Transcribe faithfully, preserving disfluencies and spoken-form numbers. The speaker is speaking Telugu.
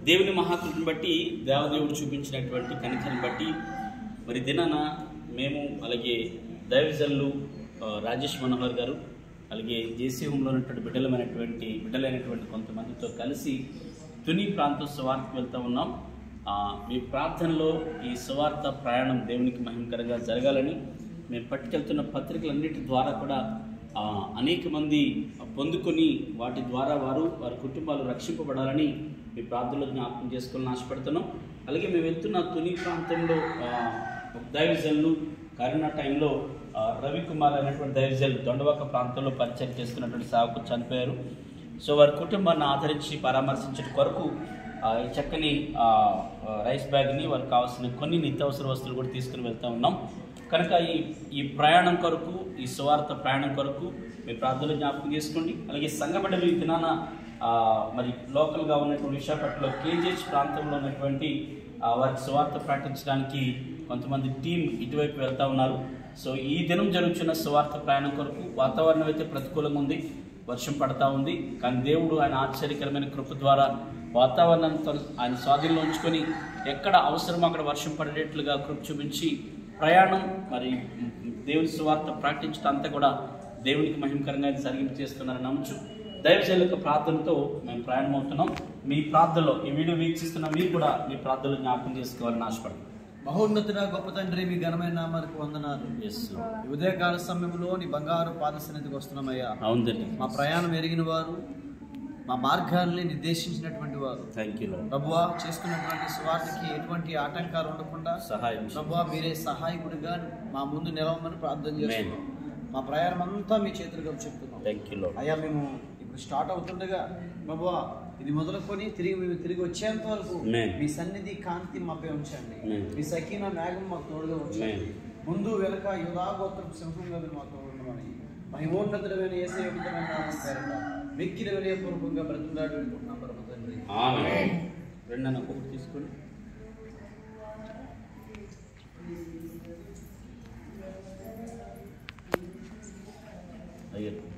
దేవుని మహాకృపను బట్టి దేవదేవుడు చూపించినటువంటి కనికరను బట్టి మరి దినాన మేము అలాగే దైవజనులు రాజేష్ మనోహర్ గారు అలాగే జేసీ హోంలో ఉన్నటువంటి బిడ్డలమైనటువంటి బిడ్డలైనటువంటి కొంతమందితో కలిసి తుని ప్రాంతం సువార్తకు వెళ్తూ ఉన్నాం. మీ ప్రార్థనలో ఈ సువార్త ప్రయాణం దేవునికి మహిమకరంగా జరగాలని మేము పట్టుకెళ్తున్న పత్రికలన్నిటి ద్వారా కూడా అనేక మంది పొందుకొని వాటి ద్వారా వారు వారి కుటుంబాలు రక్షింపబడాలని మీ ప్రార్థనలో జ్ఞాపకం చేసుకోవాలని ఆశపడుతున్నాం. అలాగే మేము వెళ్తున్న తుని ప్రాంతంలో దైవజనులు కరోనా టైంలో రవికుమార్ అనేటువంటి దైవజనులు దొండవాక ప్రాంతంలో పరిచయం చేస్తున్నటువంటి సేవకులు చనిపోయారు. సో వారి కుటుంబాన్ని ఆదరించి పరామర్శించడం కొరకు ఈ చక్కని రైస్ బ్యాగ్ని వారికి కావాల్సిన కొన్ని నిత్యావసర వస్తువులు కూడా తీసుకుని వెళ్తూ ఉన్నాం. కనుక ఈ ఈ ప్రయాణం కొరకు ఈ సువార్త ప్రయాణం కొరకు మీ ప్రార్థనలు జ్ఞాపకం చేసుకోండి. అలాగే సంఘబిడ్డలు ఈ దినాన మరి లోకల్గా ఉన్నటువంటి విశాఖపట్నంలో కేజీహెచ్ ప్రాంతంలో ఉన్నటువంటి వారికి సువార్త ప్రకటించడానికి కొంతమంది టీం ఇటువైపు వెళ్తూ ఉన్నారు. సో ఈ దినం జరుగుతున్న సువార్త ప్రయాణం కొరకు వాతావరణం అయితే ప్రతికూలంగా ఉంది, వర్షం పడతా ఉంది. కానీ దేవుడు ఆయన ఆశ్చర్యకరమైన కృప ద్వారా వాతావరణంతో ఆయన స్వాధీనంలో ఉంచుకొని ఎక్కడ అవసరమో అక్కడ వర్షం పడేట్లుగా కృప చూపించి ప్రయాణం మరి దేవుని సువార్త ప్రకటించడం అంతా కూడా దేవునికి మహిమకరంగా జరిగింపు చేస్తున్నారని నమ్మచ్చు. దైవజనుల యొక్క ప్రార్థనతో మేము ప్రయాణం అవుతున్నాం. మీ ప్రార్థనలో ఈ వీడియో వీక్షిస్తున్న మీరు కూడా మీ ప్రార్థనలు జ్ఞాపకం చేసుకోవాలని ఆశపడుతున్నాం. మహోన్నతుడ గొప్ప తండ్రి, మీ ఘనమైన నామానికి వందనాలు. ఉదయకాల సమయంలో నీ బంగారు పాద సన్నిధికి వస్తున్నామయ్యా. అవునండి, మా ప్రయాణం ఎరిగిన వారు, మా మార్గాల్ని నిర్దేశించినటువంటి వారు. థ్యాంక్ యూ ప్రభువా, చేస్తున్నటువంటి స్వార్థకి ఎటువంటి ఆటంకాలు ఉండకుండా సహాయం ప్రభువా మీరే సహాయకుడిగా మా ముందు నిలవమని ప్రార్థన చేస్తున్నాం. మా ప్రయాణం అంతా మీ చేతులుగా చెప్తున్నాం. థ్యాంక్ యూ అయ్యా, మేము ఇప్పుడు స్టార్ట్ అవుతుండగా ప్రభువా ఇది మొదలుకొని తిరిగి మేము తిరిగి వచ్చేంత వరకు మీ సన్నిధి కాంతి మాపై ఉంచండి. మీ సకీన మేఘం మాకు తోడుగా ఉంచండి. ముందు వెనక యుధాగోత్రపు సింహంగా మాతో ఉండమని మహిమోన్నతుడమైన యేసయ్య పవిత్రమైన నామమున పేరట మిక్కిలి వినయపూర్వకంగా బ్రతిమలాడి వేడుకుంటున్నాం పరమ తండ్రి. ఆమేన్. రెండన్న ఒకటి తీసుకోండి. అయ్యో